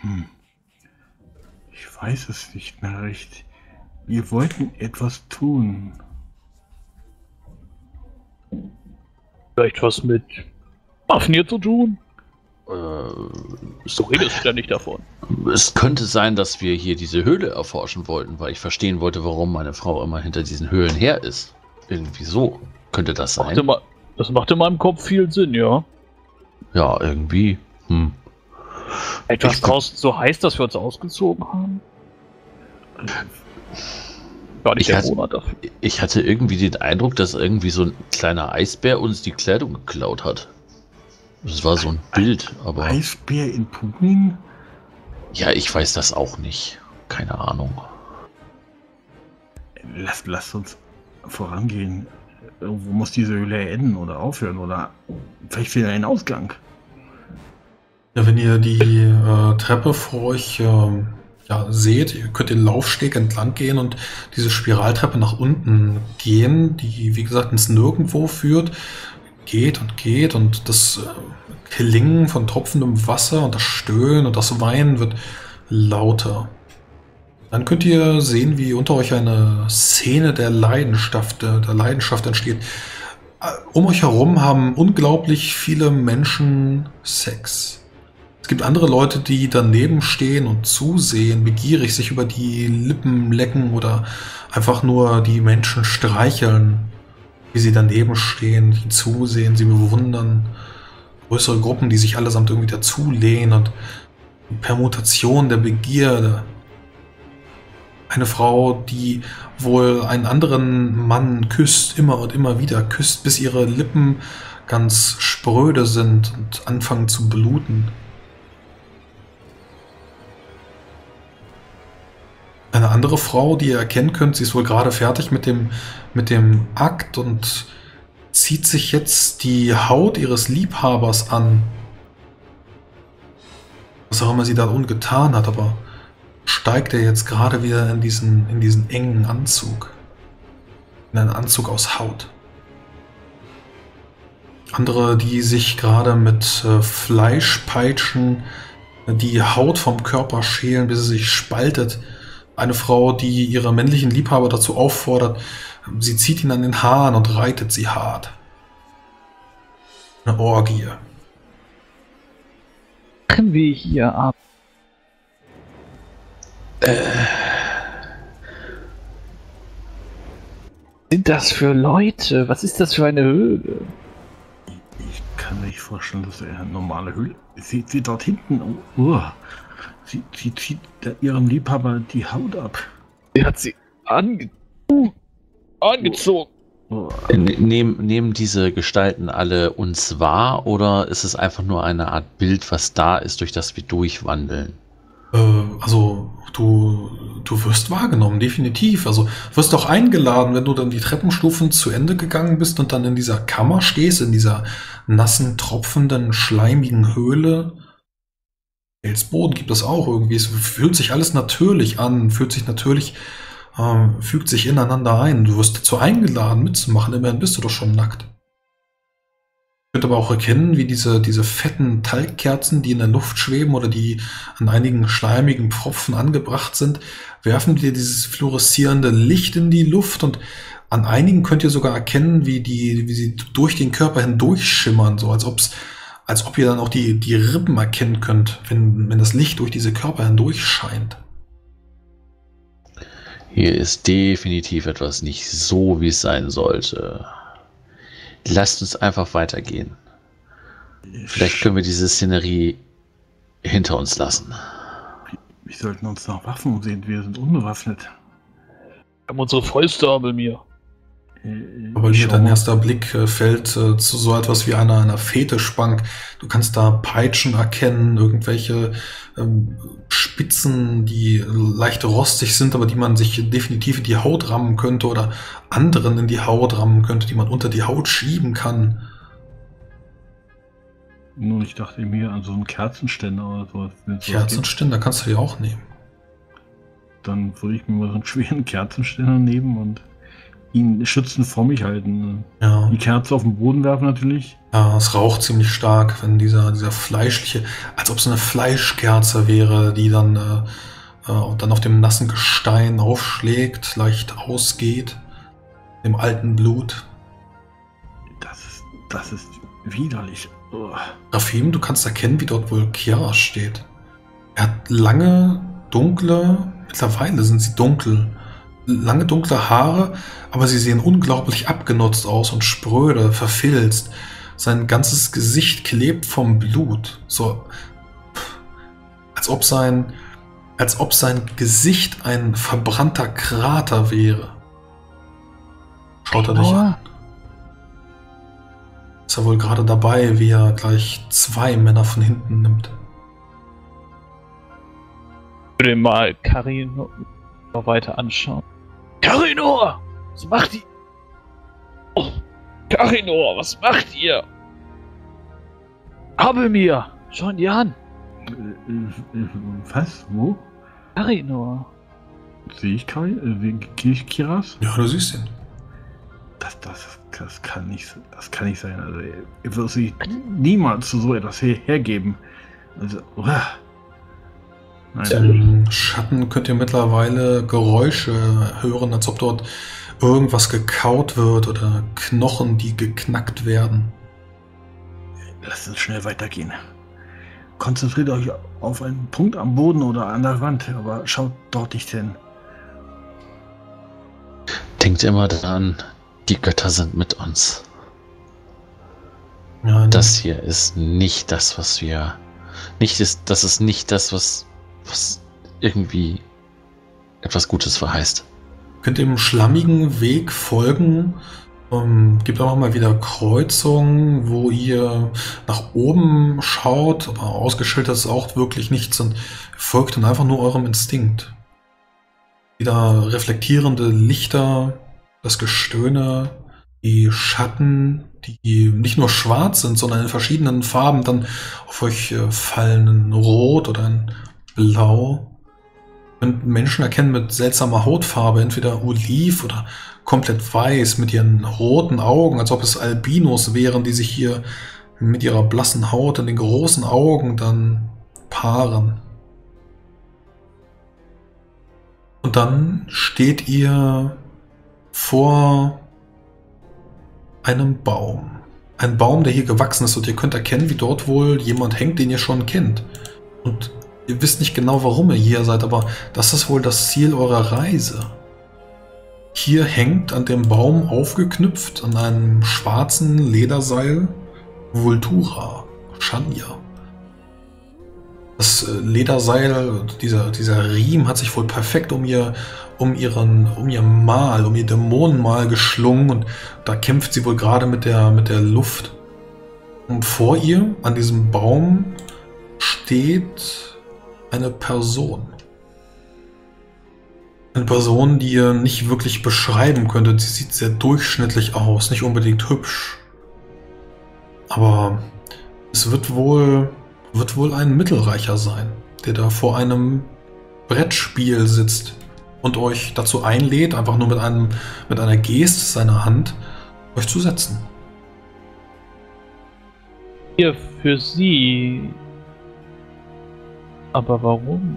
Hm, ich weiß es nicht mehr recht. Wir wollten etwas tun. Vielleicht was mit Waffen hier zu tun? So Du redest ständig davon. Es könnte sein, dass wir hier diese Höhle erforschen wollten, weil ich verstehen wollte, warum meine Frau immer hinter diesen Höhlen her ist. Irgendwie so. Könnte das sein? Das macht in meinem Kopf viel Sinn, ja. Ja, irgendwie. Etwas draußen so heiß, dass wir uns ausgezogen haben? Gar nicht der Monat dafür. Ich hatte irgendwie den Eindruck, dass irgendwie so ein kleiner Eisbär uns die Kleidung geklaut hat. Das war so ein Bild, aber... Eisbär in Putin? Ja, ich weiß das auch nicht. Keine Ahnung. Lasst uns vorangehen. Irgendwo muss diese Höhle enden oder aufhören oder vielleicht findet einen Ausgang. Ja, wenn ihr die Treppe vor euch seht, ihr könnt den Laufsteg entlang gehen und diese Spiraltreppe nach unten gehen, die wie gesagt ins Nirgendwo führt. Geht und das Klingen von tropfendem Wasser und das Stöhnen und das Weinen wird lauter. Dann könnt ihr sehen, wie unter euch eine Szene der Leidenschaft entsteht. Um euch herum haben unglaublich viele Menschen Sex. Es gibt andere Leute, die daneben stehen und zusehen, begierig sich über die Lippen lecken oder einfach nur die Menschen streicheln, wie sie daneben stehen, die zusehen, sie bewundern. Größere Gruppen, die sich allesamt irgendwie dazulehnen und Permutation der Begierde. Eine Frau, die wohl einen anderen Mann küsst, immer und immer wieder küsst, bis ihre Lippen ganz spröde sind und anfangen zu bluten. Eine andere Frau, die ihr erkennen könnt, sie ist wohl gerade fertig mit dem Akt und zieht sich jetzt die Haut ihres Liebhabers an. Was auch immer sie da unten getan hat, aber steigt er jetzt gerade wieder in diesen engen Anzug. In einen Anzug aus Haut. Andere, die sich gerade mit Fleischpeitschen die Haut vom Körper schälen, bis sie sich spaltet. Eine Frau, die ihre männlichen Liebhaber dazu auffordert, sie zieht ihn an den Haaren und reitet sie hart. Eine Orgie. Machen wir hier ab. Sind das für Leute? Was ist das für eine Höhle? Ich kann mir nicht vorstellen, dass er eine normale Höhle. Sieht sie dort hinten? Sie zieht ihrem Liebhaber die Haut ab. Sie hat sie angezogen. Nehmen diese Gestalten alle uns wahr oder ist es einfach nur eine Art Bild, was da ist, durch das wir durchwandeln? Also du wirst wahrgenommen, definitiv. Also wirst auch eingeladen, wenn du dann die Treppenstufen zu Ende gegangen bist und dann in dieser Kammer stehst, in dieser nassen, tropfenden, schleimigen Höhle. Felsboden gibt es auch irgendwie. Es fühlt sich alles natürlich an, fügt sich ineinander ein. Du wirst dazu eingeladen, mitzumachen. Immerhin bist du doch schon nackt. Ihr könnt aber auch erkennen, wie diese fetten Talgkerzen, die in der Luft schweben oder die an einigen schleimigen Pfropfen angebracht sind, werfen dir dieses fluoreszierende Licht in die Luft und an einigen könnt ihr sogar erkennen, wie sie durch den Körper hindurch schimmern, so als ob ihr dann auch die Rippen erkennen könnt, wenn das Licht durch diese Körper hindurch scheint. Hier ist definitiv etwas nicht so, wie es sein sollte. Lasst uns einfach weitergehen. Vielleicht können wir diese Szenerie hinter uns lassen. Wir sollten uns nach Waffen umsehen. Wir sind unbewaffnet. Wir haben unsere Fäuste aber mir. Aber hier dein erster Blick fällt zu so etwas wie einer Fetischbank. Du kannst da Peitschen erkennen, irgendwelche Spitzen, die leicht rostig sind, aber die man sich definitiv in die Haut rammen könnte oder anderen in die Haut rammen könnte, die man unter die Haut schieben kann. Nun, ich dachte mir an so einen Kerzenständer oder sowas. Kerzenständer kannst du dir auch nehmen. Dann würde ich mir mal so einen schweren Kerzenständer nehmen und ihn schützend vor mich halten. Ja. Die Kerze auf den Boden werfen natürlich. Ja, es raucht ziemlich stark, wenn dieser fleischliche, als ob es eine Fleischkerze wäre, die dann auf dem nassen Gestein aufschlägt, leicht ausgeht, dem alten Blut. Das ist widerlich. Rafim, du kannst erkennen, wie dort wohl Kiara steht. Er hat lange, dunkle, mittlerweile sind sie dunkel, lange dunkle Haare, aber sie sehen unglaublich abgenutzt aus und spröde, verfilzt. Sein ganzes Gesicht klebt vom Blut, so als ob sein Gesicht ein verbrannter Krater wäre. Schaut er dich an. Ist er wohl gerade dabei, wie er gleich 2 Männer von hinten nimmt. Ich würde mal Karinor noch weiter anschauen. Karinor! Was macht ihr? Oh, Karinor, was macht ihr? Habe mir! Schau dir an! Was? Wo? Karinor. Sehe ich Kiras? Ja, du siehst ihn. Das kann nicht sein. Also, er wird sich niemals zu so etwas hergeben. Also, nein. Im Schatten könnt ihr mittlerweile Geräusche hören, als ob dort irgendwas gekaut wird oder Knochen, die geknackt werden. Lasst uns schnell weitergehen. Konzentriert euch auf einen Punkt am Boden oder an der Wand, aber schaut dort nicht hin. Denkt immer daran, die Götter sind mit uns. Ja, Das hier ist nicht das, was wir... Das ist nicht das, was irgendwie etwas Gutes verheißt. könnt dem schlammigen Weg folgen. Gibt auch mal wieder Kreuzungen, wo ihr nach oben schaut, aber ausgeschildert ist auch wirklich nichts und folgt dann einfach nur eurem Instinkt. Wieder reflektierende Lichter, das Gestöhne, die Schatten, die nicht nur schwarz sind, sondern in verschiedenen Farben dann auf euch fallen, in Rot oder in Blau. Ihr könnt Menschen erkennen mit seltsamer Hautfarbe, entweder oliv oder komplett weiß, mit ihren roten Augen, als ob es Albinos wären, die sich hier mit ihrer blassen Haut und den großen Augen dann paaren. Und dann steht ihr vor einem Baum. Ein Baum, der hier gewachsen ist und ihr könnt erkennen, wie dort wohl jemand hängt, den ihr schon kennt. Und ihr wisst nicht genau, warum ihr hier seid, aber das ist wohl das Ziel eurer Reise. Hier hängt an dem Baum aufgeknüpft an einem schwarzen Lederseil Vultura, Shanya. Das Lederseil, dieser Riemen hat sich wohl perfekt um ihr Dämonenmal geschlungen und da kämpft sie wohl gerade mit der Luft. Und vor ihr, an diesem Baum, steht eine Person. Eine Person, die ihr nicht wirklich beschreiben könntet. Sie sieht sehr durchschnittlich aus, nicht unbedingt hübsch. Aber es wird wohl ein Mittelreicher sein, der da vor einem Brettspiel sitzt und euch dazu einlädt, einfach nur mit einer Geste seiner Hand euch zu setzen. Hier für Sie. Aber warum?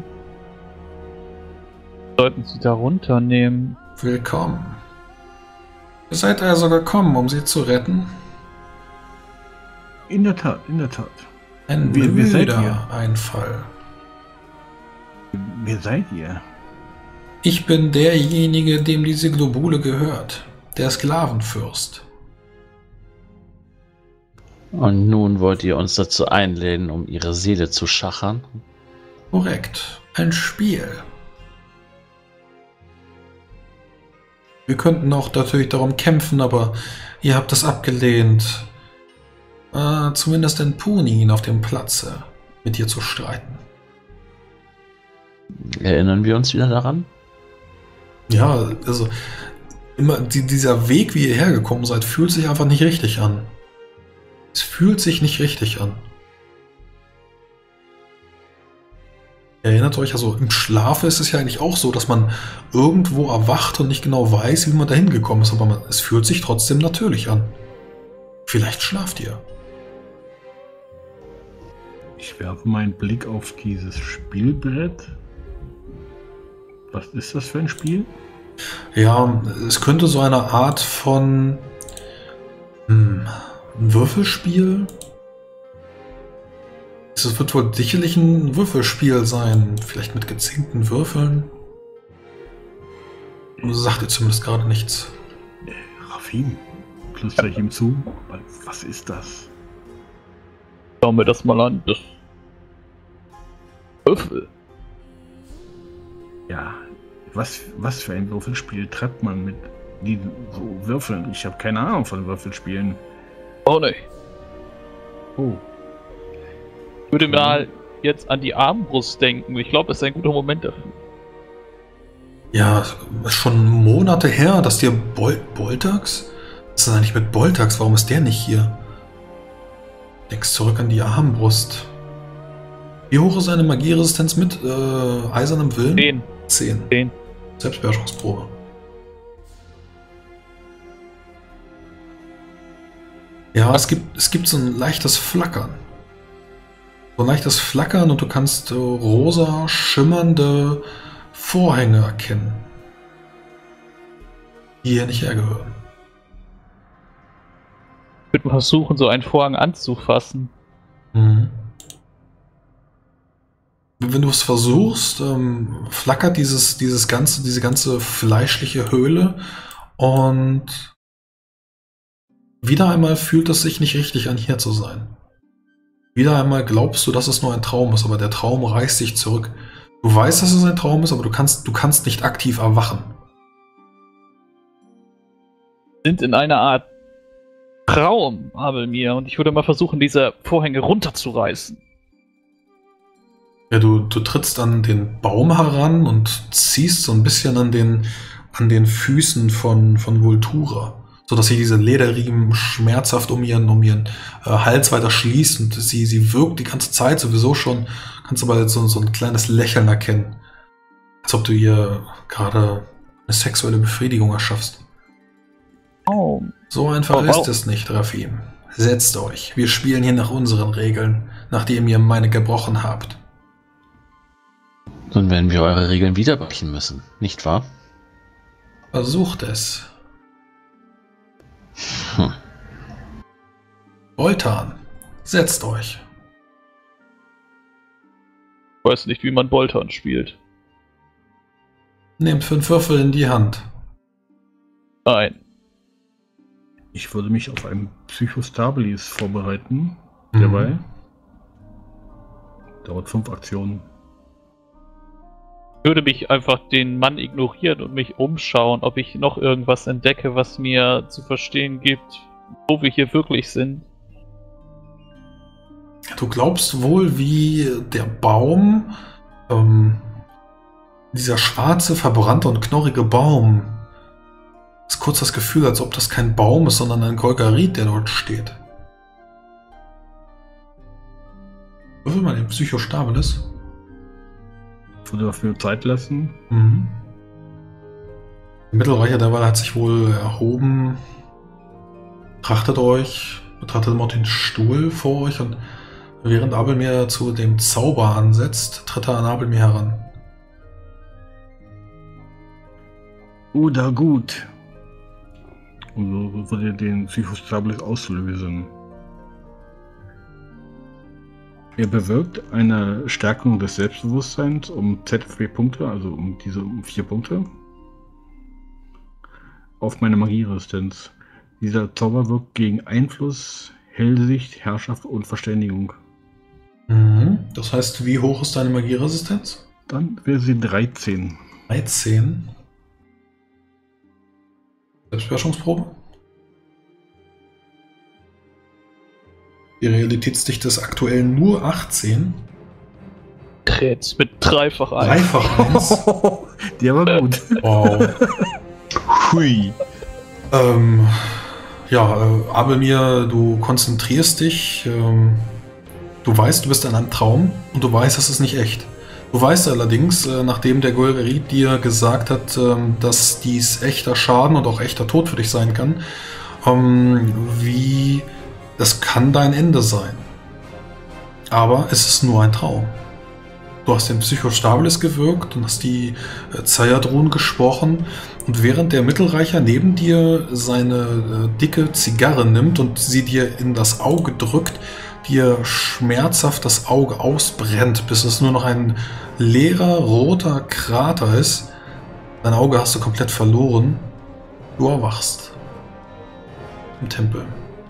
Sollten Sie da runternehmen? Willkommen. Ihr seid also gekommen, um sie zu retten? In der Tat. Ein Wer seid ihr? müder Einfall. Wer seid ihr? Ich bin derjenige, dem diese Globule gehört. Der Sklavenfürst. Und nun wollt ihr uns dazu einladen, um ihre Seele zu schachern? Korrekt. Ein Spiel. Wir könnten auch natürlich darum kämpfen, aber ihr habt das abgelehnt. Zumindest in Punin auf dem Platze mit dir zu streiten. Erinnern wir uns wieder daran? Ja, also immer dieser Weg, wie ihr hergekommen seid, fühlt sich einfach nicht richtig an. Es fühlt sich nicht richtig an. Erinnert euch, also im Schlaf ist es ja eigentlich auch so, dass man irgendwo erwacht und nicht genau weiß, wie man da hingekommen ist, aber es fühlt sich trotzdem natürlich an. Vielleicht schlaft ihr. Ich werfe meinen Blick auf dieses Spielbrett. Was ist das für ein Spiel? Ja, es könnte so eine Art von ein Würfelspiel. Es wird wohl sicherlich ein Würfelspiel sein, vielleicht mit gezinkten Würfeln. Sagt ihr zumindest gerade nichts. Rafim, flüstere ich ihm zu. Was ist das? Schauen wir das mal an. Das Würfel. Ja, was für ein Würfelspiel treibt man mit diesen so Würfeln? Ich habe keine Ahnung von Würfelspielen. Oh ne. Oh. Ich würde mal jetzt an die Armbrust denken. Ich glaube, das ist ein guter Moment dafür. Ja, ist schon Monate her, dass dir Boltax? Was ist denn eigentlich mit Boltax? Warum ist der nicht hier? Denkst zurück an die Armbrust. Wie hoch ist seine Magieresistenz mit eisernem Willen? 10. Selbstbeherrschungsprobe. Ja, es gibt so ein leichtes Flackern. So ein leichtes Flackern und du kannst rosa schimmernde Vorhänge erkennen, die hier nicht hergehören. Ich würde mal versuchen, so einen Vorhang anzufassen. Mhm. Wenn du es versuchst, flackert diese ganze fleischliche Höhle und wieder einmal fühlt es sich nicht richtig an, hier zu sein. Wieder einmal glaubst du, dass es nur ein Traum ist, aber der Traum reißt dich zurück. Du weißt, dass es ein Traum ist, aber du kannst nicht aktiv erwachen. Sind in einer Art Traum, Abelmir, und ich würde mal versuchen, diese Vorhänge runterzureißen. Ja, du trittst an den Baum heran und ziehst so ein bisschen an den Füßen von Vultura, sodass sich diese Lederriemen schmerzhaft um ihren Hals weiter schließt und sie wirkt die ganze Zeit sowieso schon, kannst aber jetzt so ein kleines Lächeln erkennen, als ob du ihr gerade eine sexuelle Befriedigung erschaffst. Oh. So einfach ist es nicht, Rafim. Setzt euch, wir spielen hier nach unseren Regeln, nachdem ihr meine gebrochen habt. Nun werden wir eure Regeln wieder brechen müssen, nicht wahr? Versucht es. Boltan, setzt euch. Ich weiß nicht, wie man Boltan spielt. Nehmt 5 Würfel in die Hand. Nein. Ich würde mich auf einen Psychostabilis vorbereiten. Derweil. Dauert 5 Aktionen. Ich würde mich einfach den Mann ignorieren und mich umschauen, ob ich noch irgendwas entdecke, was mir zu verstehen gibt, wo wir hier wirklich sind. Du glaubst wohl, wie der Baum, dieser schwarze, verbrannte und knorrige Baum, ist kurz das Gefühl, als ob das kein Baum ist, sondern ein Golgarit, der dort steht. Würfel mal den Psychostabilis. Ich würde dafür Zeit lassen. Mhm. Der Mittelreicher derweil hat sich wohl erhoben, betrachtet mal den Stuhl vor euch und während Abelmir zu dem Zauber ansetzt, tritt er an Abelmir heran. Oder gut. Und so würde den Psychostabilis auslösen. Er bewirkt eine Stärkung des Selbstbewusstseins um Z4 Punkte, also um 4 Punkte. Auf meine Magieresistenz. Dieser Zauber wirkt gegen Einfluss, Hellsicht, Herrschaft und Verständigung. Mhm. Das heißt, wie hoch ist deine Magieresistenz? Dann wäre sie 13. 13. Selbstbeherrschungsprobe. Die Realitätsdichte ist aktuell nur 18. Jetzt mit dreifach 1. Dreifach 1. Der war gut. Wow. Hui. Abelmir, du konzentrierst dich. Du weißt, du bist in einem Traum und du weißt, es ist nicht echt. Du weißt allerdings, nachdem der Golgerit dir gesagt hat, dass dies echter Schaden und auch echter Tod für dich sein kann, wie das kann dein Ende sein. Aber es ist nur ein Traum. Du hast den Psychostabilis gewirkt und hast die Zayadrun gesprochen. Und während der Mittelreicher neben dir seine dicke Zigarre nimmt und sie dir in das Auge drückt, dir schmerzhaft das Auge ausbrennt, bis es nur noch ein leerer, roter Krater ist. Dein Auge hast du komplett verloren. Du erwachst. Im Tempel.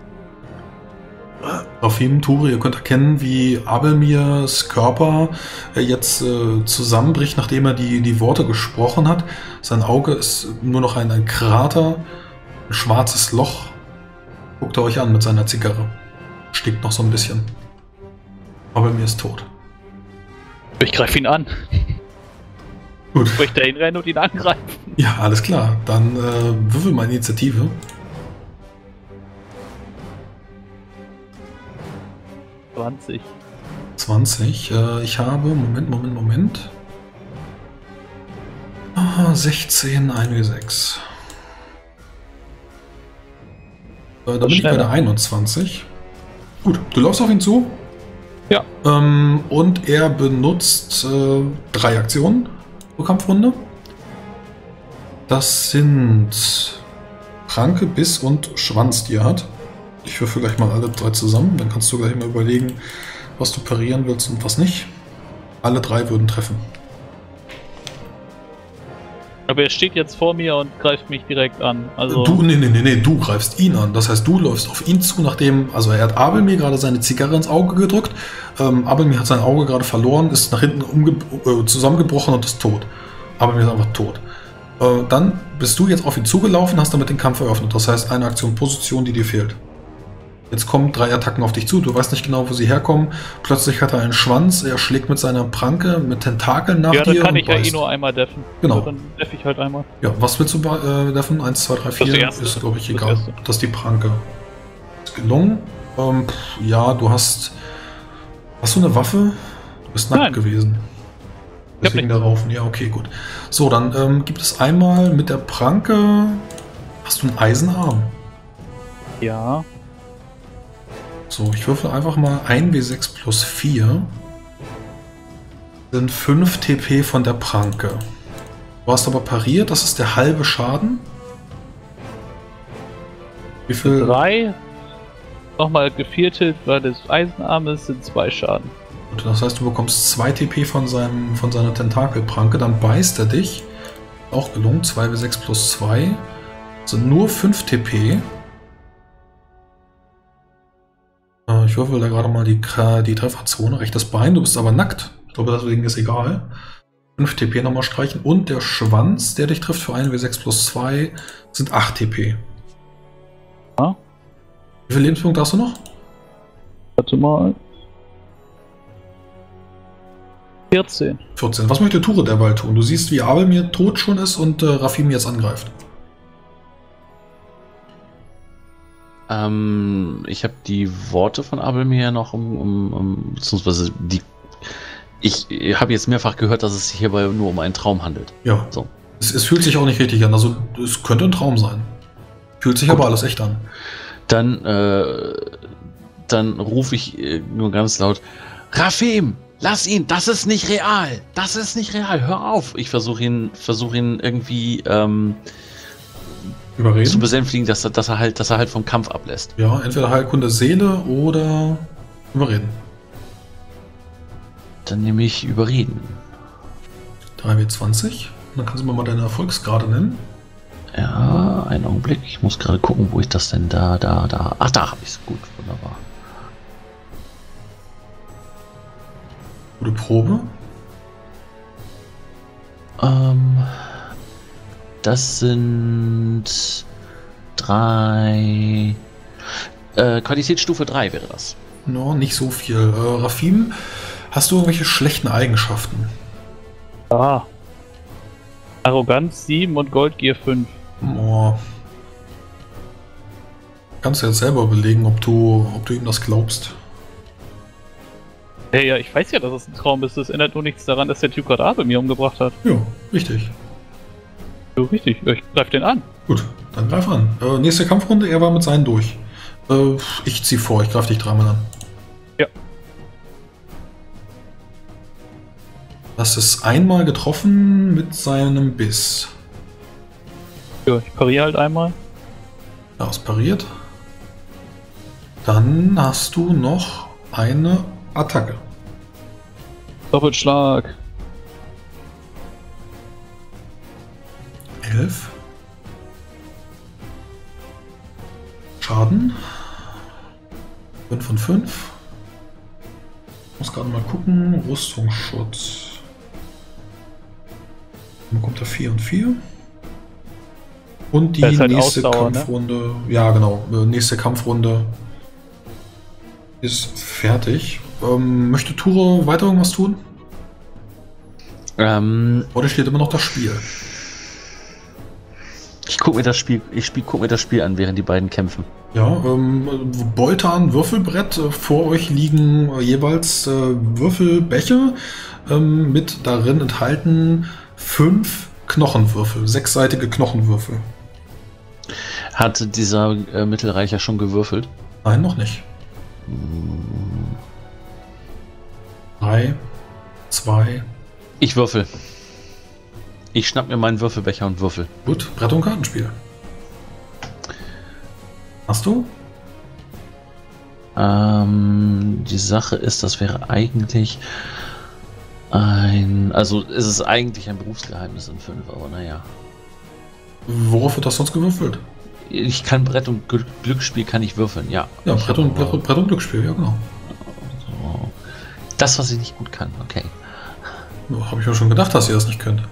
Rafim, Turi, ihr könnt erkennen, wie Abelmirs Körper jetzt zusammenbricht, nachdem er die Worte gesprochen hat. Sein Auge ist nur noch ein Krater, ein schwarzes Loch. Guckt er euch an mit seiner Zigarre. Stinkt noch so ein bisschen. Abelmir ist tot. Ich greife ihn an. Gut. Ich möchte dahin rennen und ihn angreifen. Ja, alles klar. Dann würfel mal Initiative. 20. 20. Ich habe, Moment. 16, 1W6. Da bin ich bei der 21. Gut, du läufst auf ihn zu. Ja. Und er benutzt 3 Aktionen pro Kampfrunde. Das sind Pranke, Biss und Schwanz, die er hat. Ich würfel gleich mal alle 3 zusammen, dann kannst du gleich mal überlegen, was du parieren willst und was nicht. Alle 3 würden treffen. Aber er steht jetzt vor mir und greift mich direkt an. Also Nee, du greifst ihn an. Das heißt, du läufst auf ihn zu, nachdem, also er hat Abelmir gerade seine Zigarre ins Auge gedrückt. Abelmir hat sein Auge gerade verloren, ist nach hinten zusammengebrochen und ist tot. Abelmir ist einfach tot. Dann bist du jetzt auf ihn zugelaufen, hast damit den Kampf eröffnet. Das heißt, eine Aktion Position, die dir fehlt. Jetzt kommen 3 Attacken auf dich zu, du weißt nicht genau, wo sie herkommen. Plötzlich hat er einen Schwanz, er schlägt mit seiner Pranke, mit Tentakeln nach dir. Ja, dann kann ich ja eh nur einmal deffen. Genau. Ja, dann deff ich halt einmal. Ja, was willst du deffen? 1, 2, 3, 4? Ist, glaube ich, egal. Das ist die Pranke. Ist gelungen. Ja, du hast... Hast du eine Waffe? Du bist nackt gewesen. Deswegen der Raufen. Ja, okay, gut. So, dann gibt es einmal mit der Pranke... Hast du einen Eisenarm? Ja. So, ich würfel einfach mal 1W6 plus 4. Sind 5 TP von der Pranke. Du hast aber pariert, das ist der halbe Schaden. Wie viel? 3. Nochmal geviertelt, weil des Eisenarmes sind 2 Schaden. Gut, das heißt, du bekommst 2 TP von seiner Tentakelpranke, dann beißt er dich. Auch gelungen, 2W6 plus 2. Sind nur 5 TP. Ich würfel da gerade mal die Trefferzone, rechtes Bein, du bist aber nackt. Ich glaube, deswegen ist egal. 5 TP nochmal streichen und der Schwanz, der dich trifft für 1W6 plus 2, sind 8 TP. Ja. Wie viele Lebenspunkte hast du noch? Warte mal. 14. 14. Was möchte Ture derweil tun? Du siehst, wie Abelmir tot schon ist und Rafim jetzt angreift. Ich habe die Worte von Abelmir noch beziehungsweise ich habe jetzt mehrfach gehört, dass es sich hierbei nur um einen Traum handelt. Ja. So. Es fühlt sich auch nicht richtig an. Also es könnte ein Traum sein. Fühlt sich aber alles echt an. Dann rufe ich nur ganz laut: Rafim, lass ihn! Das ist nicht real! Das ist nicht real! Hör auf! Ich versuche ihn irgendwie überreden? Zu besänftigen, dass er halt vom Kampf ablässt. Ja, entweder Heilkunde Seele oder überreden. Dann nehme ich überreden. 3W20. Dann kannst du mir mal deine Erfolgsgrade nennen. Ja, einen Augenblick. Ich muss gerade gucken, wo ich das denn da. Ach, da habe ich es. Gut, wunderbar. Gute Probe. Das sind 3. Qualitätsstufe 3 wäre das. No, nicht so viel. Rafim, hast du irgendwelche schlechten Eigenschaften? Ah. Arroganz 7 und Goldgier 5. Oh. Kannst du jetzt selber überlegen, ob du ihm das glaubst. Ja, ich weiß ja, dass es ein Traum ist. Das ändert nur nichts daran, dass der Typ gerade Abe mir umgebracht hat. Ja, richtig. So, richtig. Ich greif den an. Gut, dann greif an. Nächste Kampfrunde, er war mit seinen durch. Ich zieh vor, ich greif dich dreimal an. Ja. Das ist einmal getroffen mit seinem Biss. Ja, ich pariere halt einmal. Ja, ist pariert. Dann hast du noch eine Attacke. Doppelschlag. 11. Schaden. 5 von 5. Muss gerade mal gucken. Rüstungsschutz. Dann kommt da 4 und 4. Und die ist halt nächste Ausdauer, Kampfrunde. Ne? Ja, genau. Nächste Kampfrunde ist fertig. Möchte Ture weiter irgendwas tun? Oder steht immer noch das Spiel? Ich gucke mir das Spiel an, während die beiden kämpfen. Ja, Boltan, Würfelbrett, vor euch liegen jeweils Würfelbecher mit darin enthalten 5 Knochenwürfel, 6-seitige Knochenwürfel. Hat dieser Mittelreicher schon gewürfelt? Nein, noch nicht. 3, 2. Ich würfel. Ich schnapp mir meinen Würfelbecher und würfel. Gut, Brett- und Kartenspiel. Hast du? Die Sache ist, das wäre eigentlich also es ist eigentlich ein Berufsgeheimnis in 5, aber naja. Worauf wird das sonst gewürfelt? Ich kann Brett- und Glücksspiel kann ich würfeln, ja. Ja, Brett und Glücksspiel, ja genau. So. Das, was ich nicht gut kann, okay. Ja, habe ich mir schon gedacht, dass ihr das nicht könnt.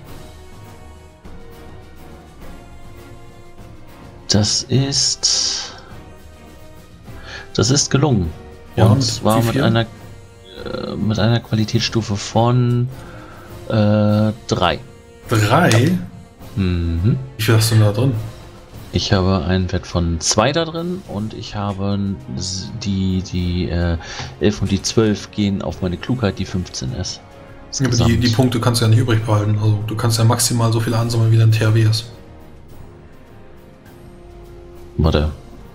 Das ist gelungen. Ja, und mit zwar wie viel? mit einer Qualitätsstufe von 3. 3? Mhm. Wie viel hast du denn da drin? Ich habe einen Wert von 2 da drin und ich habe die 11 und die 12 gehen auf meine Klugheit, die 15 ist. Ja, aber die Punkte kannst du ja nicht übrig behalten. Also du kannst ja maximal so viel ansammeln, wie dein THW ist. Warte.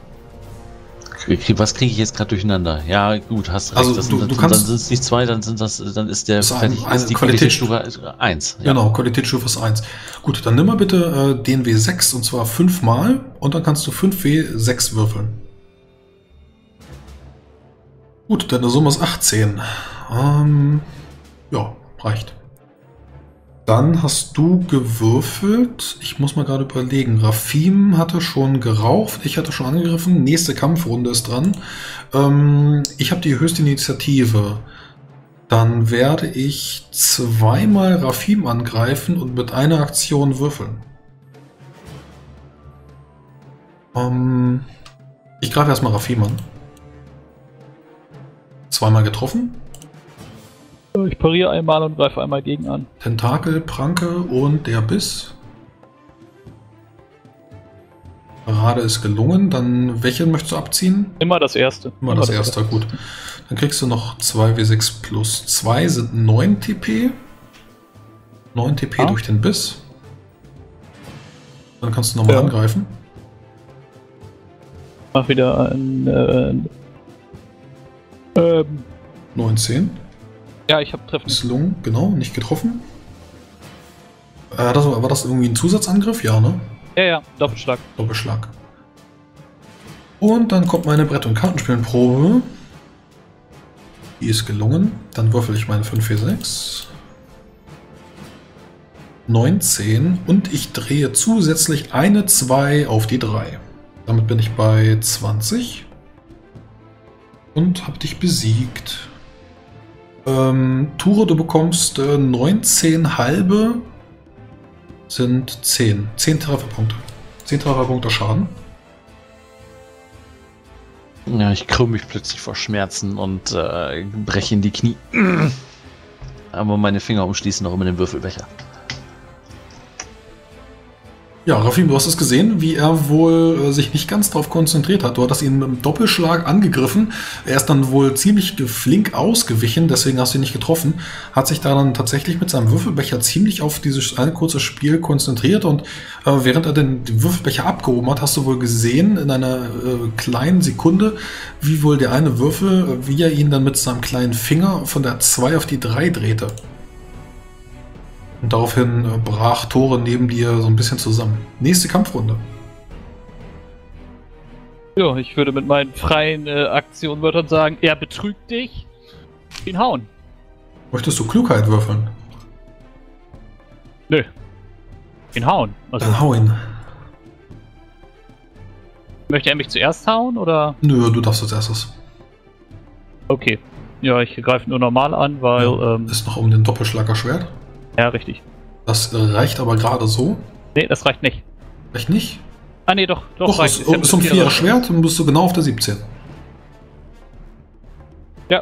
Was kriege ich jetzt gerade durcheinander? Ja, gut, hast recht. Also dann sind es nicht 2, dann ist der die Qualitätsstufe 1. Ja. Genau, Qualitätsstufe ist 1. Gut, dann nimm mal bitte den W6 und zwar 5 Mal und dann kannst du 5 W6 würfeln. Gut, deine Summe ist 18. Ja, reicht. Dann hast du gewürfelt. Ich muss mal gerade überlegen. Rafim hatte schon geraucht. Ich hatte schon angegriffen. Nächste Kampfrunde ist dran. Ich habe die höchste Initiative. Dann werde ich 2-mal Rafim angreifen und mit einer Aktion würfeln. Ich greife erstmal Rafim an. 2-mal getroffen. Ich pariere einmal und greife einmal gegen an. Tentakel, Pranke und der Biss. Parade ist gelungen. Dann welchen möchtest du abziehen? Immer das erste. Immer das erste, gut. Dann kriegst du noch 2W6 plus 2 sind 9 TP. 9 TP durch den Biss. Dann kannst du nochmal angreifen. Mach wieder ein 19. Ja, ich habe Treffen. Misslungen, genau, nicht getroffen. War das irgendwie ein Zusatzangriff? Ja, ne? Ja, Doppelschlag. Doppelschlag. Und dann kommt meine Brett- und Kartenspielenprobe. Die ist gelungen. Dann würfel ich meine 5W6. 19. Und ich drehe zusätzlich eine 2 auf die 3. Damit bin ich bei 20. Und habe dich besiegt. Ture, du bekommst 19 halbe sind 10. 10 Trefferpunkte. 10 Trefferpunkte Schaden. Ja, ich krümme mich plötzlich vor Schmerzen und breche in die Knie. Aber meine Finger umschließen noch immer den Würfelbecher. Ja, Rafim, du hast es gesehen, wie er wohl sich nicht ganz darauf konzentriert hat. Du hattest ihn mit einem Doppelschlag angegriffen. Er ist dann wohl ziemlich flink ausgewichen, deswegen hast du ihn nicht getroffen. Hat sich da dann tatsächlich mit seinem Würfelbecher ziemlich auf dieses eine kurze Spiel konzentriert. Und während er den Würfelbecher abgehoben hat, hast du wohl gesehen in einer kleinen Sekunde, wie wohl der eine Würfel, wie er ihn dann mit seinem kleinen Finger von der 2 auf die 3 drehte. Und daraufhin brach Tore neben dir so ein bisschen zusammen. Nächste Kampfrunde. Ja, ich würde mit meinen freien Aktionwörtern sagen, er betrügt dich, ihn hauen. Möchtest du Klugheit würfeln? Nö. Ihn hauen. Also, Dann hau ihn. möchte er mich zuerst hauen, oder? Nö, du darfst als erstes. Okay. Ja, ich greife nur normal an, weil, Ja, ist noch um den Doppelschlag erschwert. ja, richtig. Das reicht aber gerade so. Nee, das reicht nicht. Reicht nicht? Ah, nee, doch, Doch, reicht. ist um 4 erschwert und bist du genau auf der 17. Ja.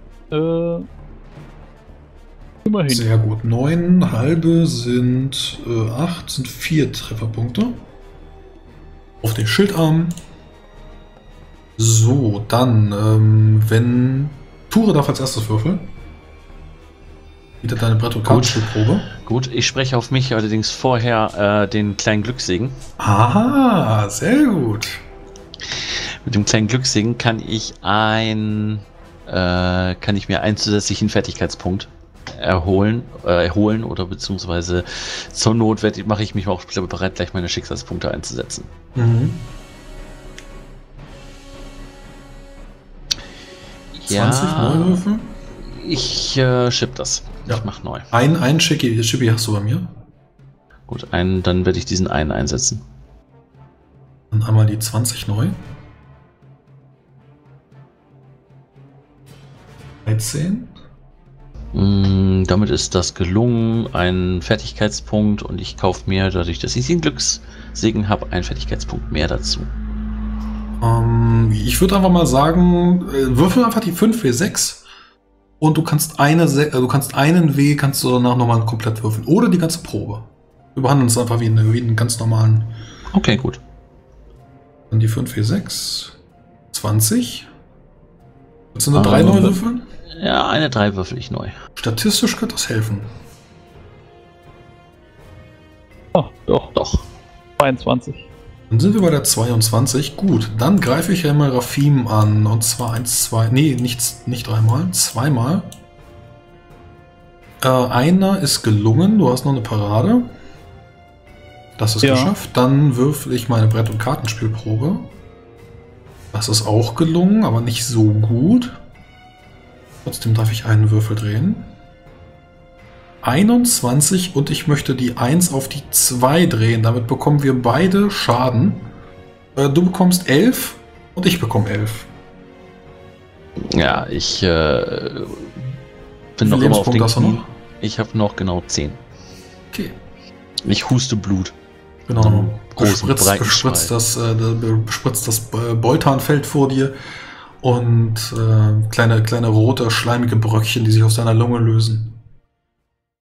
Immerhin. Sehr gut. 9 halbe sind 8, sind 4 Trefferpunkte. Auf den Schildarm. So, dann, wenn Ture darf als erstes würfeln. Wieder deine Brett- und Kartenspielprobe. Gut, ich spreche auf mich allerdings vorher den kleinen Glückssegen. Aha, sehr gut. Mit dem kleinen Glückssegen kann ich mir einen zusätzlichen Fertigkeitspunkt erholen oder beziehungsweise zur Not mache ich mich auch bereit, gleich meine Schicksalspunkte einzusetzen. Mhm. 20 neu würfeln? Ich schipp das. Ja. Ich mach neu. Ein Chippy hast du bei mir. Gut, dann werde ich diesen einen einsetzen. Dann einmal die 20 neu. 13. Damit ist das gelungen. Ein Fertigkeitspunkt und ich kaufe mir, dadurch, dass ich den Glückssegen habe, einen Fertigkeitspunkt mehr dazu. Ich würde einfach mal sagen, würfel einfach die 5W6 und du kannst einen W kannst du danach nochmal komplett würfeln. Oder die ganze Probe. Wir behandeln es einfach wie einen ganz normalen. Okay, gut. Dann die 5W6. 20. Willst du eine 3 neu würfeln? Ja, eine 3 würfel ich neu. Statistisch könnte das helfen. Oh, doch. Doch. 22. Dann sind wir bei der 22. Gut, dann greife ich einmal Rafim an. Und zwar 1, 2. Nee, nicht dreimal, zweimal. Einer ist gelungen. Du hast noch eine Parade. Das ist geschafft. Dann würfel ich meine Brett- und Kartenspielprobe. Das ist auch gelungen, aber nicht so gut. Trotzdem darf ich einen Würfel drehen. 21 und ich möchte die 1 auf die 2 drehen. Damit bekommen wir beide Schaden. Du bekommst 11 und ich bekomme 11. Ja, ich bin noch immer auf den Knien. Ich habe noch genau 10. Okay. Ich huste Blut. Genau. Bespritzt das Beutanfeld vor dir und kleine rote, schleimige Bröckchen, die sich aus deiner Lunge lösen.